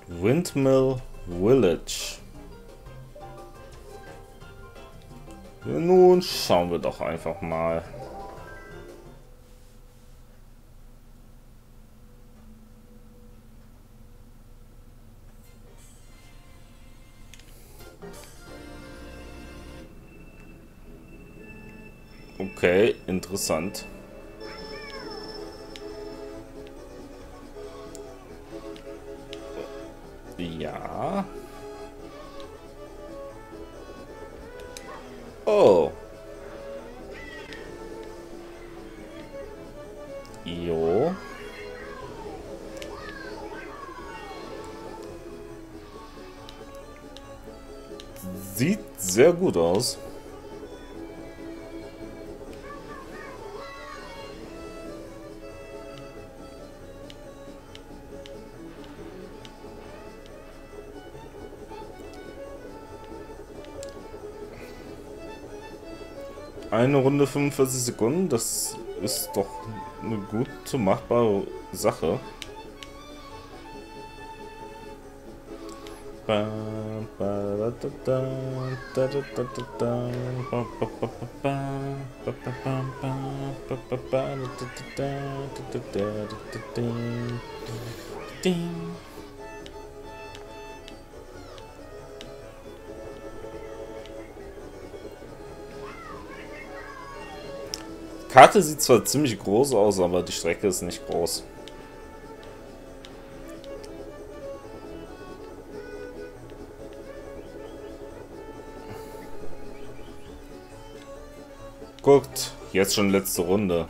Windmill Village. Nun schauen wir doch einfach mal. Okay, interessant. Ja. Oh. Jo. Sieht sehr gut aus. Eine Runde 45 Sekunden, das ist doch eine gute machbare Sache. Die Karte sieht zwar ziemlich groß aus, aber die Strecke ist nicht groß. Guckt, jetzt schon letzte Runde.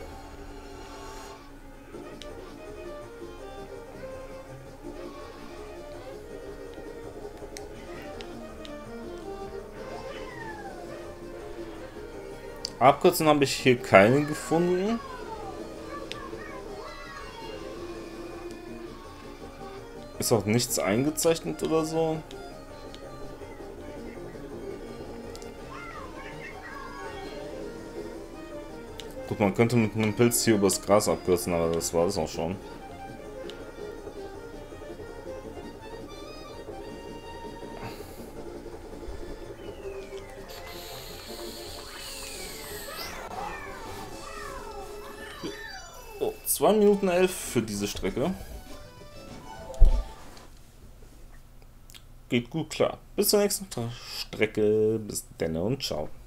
Abkürzen habe ich hier keine gefunden. Ist auch nichts eingezeichnet oder so. Gut, man könnte mit einem Pilz hier übers Gras abkürzen, aber das war es auch schon. Oh, 2 Minuten 11 für diese Strecke. Geht gut klar. Bis zur nächsten Strecke. Bis dann und ciao.